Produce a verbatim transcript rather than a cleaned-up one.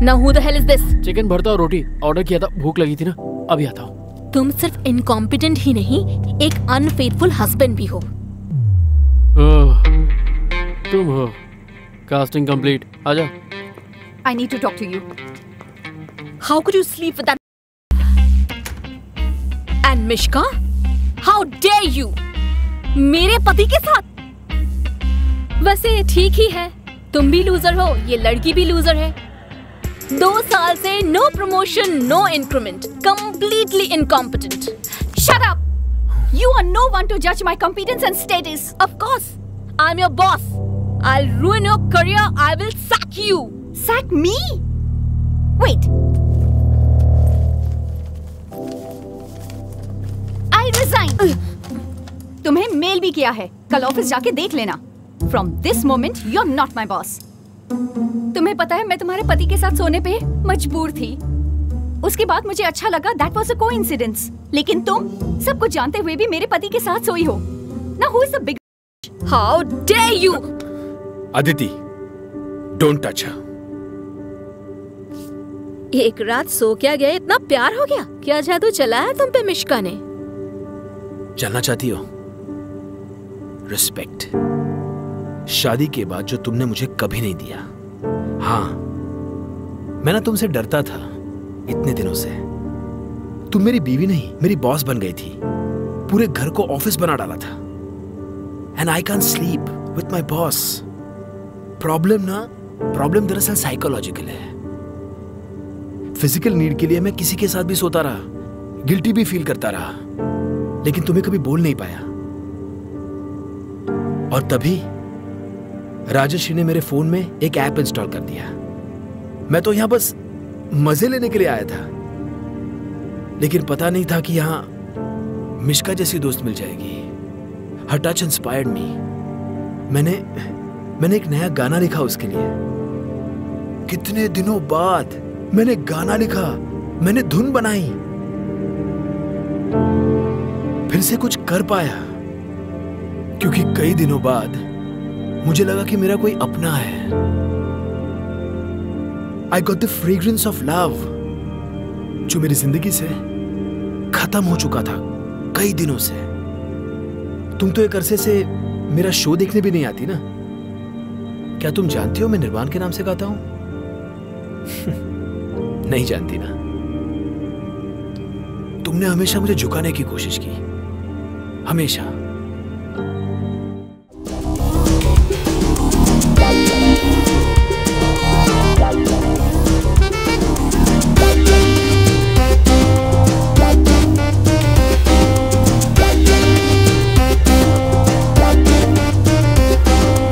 Now who the hell is this? Chicken भरता और रोटी order किया था, भूख लगी थी ना, अभी आता हूँ। तुम सिर्फ इनकॉम्पिटेंट ही नहीं, एक अनफेथफुल हस्बैंड भी हो। ओह, तुम हो। कास्टिंग कंप्लीट, आजा। I need to talk to you. How could you sleep with that? And Mishka? How dare you? मेरे पति के साथ? वैसे ठीक ही है, तुम भी लूजर हो, ये लड़की भी लूजर है। दो साल से no promotion, no increment, completely incompetent. Shut up! You are no one to judge my competence and status. Of course, I'm your boss. I'll ruin your career. I will sack you. Sack me? Wait. I resign. तुम्हें mail भी किया है, कल office जाके देख लेना। From this moment, you're not my boss. तुम्हें पता है मैं तुम्हारे पति के साथ सोने पे मजबूर थी। उसके बाद मुझे अच्छा लगा, that was a coincidence. लेकिन तुम सब कुछ जानते हुए भी मेरे पति के साथ सोई हो। Now who is the big? How dare you? Aditi, don't touch her. एक रात सो क्या गया, इतना प्यार हो गया? क्या जादू चलाया तुम पे मिश्का ने? जानना चाहती हो? रिस्पेक्ट। शादी के बाद जो तुमने मुझे कभी नहीं दिया। हाँ, मैं ना तुमसे डरता था इतने दिनों से। तुम मेरी बीवी नहीं, मेरी बॉस बन गई थी। पूरे घर को ऑफिस बना डाला था। And I can sleep with my boss. Problem ना, प्रॉब्लम दरअसल साइकोलॉजिकल है। फिजिकल नीड के लिए मैं किसी के साथ भी सोता रहा, गिल्टी भी फील करता रहा, लेकिन तुम्हें कभी बोल नहीं पाया। और तभी राजश्री ने मेरे फोन में एक ऐप इंस्टॉल कर दिया। मैं तो यहां बस मजे लेने के लिए आया था, लेकिन पता नहीं था कि यहां मिश्का जैसी दोस्त मिल जाएगी। Her touch inspired me. मैंने मैंने एक नया गाना लिखा उसके लिए। कितने दिनों बाद मैंने गाना लिखा, मैंने धुन बनाई, फिर से कुछ कर पाया, क्योंकि कई दिनों बाद मुझे लगा कि मेरा कोई अपना है। I got the fragrance of love, जो मेरी जिंदगी से खत्म हो चुका था कई दिनों से। तुम तो एक अरसे से मेरा शो देखने भी नहीं आती ना। क्या तुम जानती हो मैं निर्वाण के नाम से गाता हूं? नहीं जानती ना। तुमने हमेशा मुझे झुकाने की कोशिश की, हमेशा।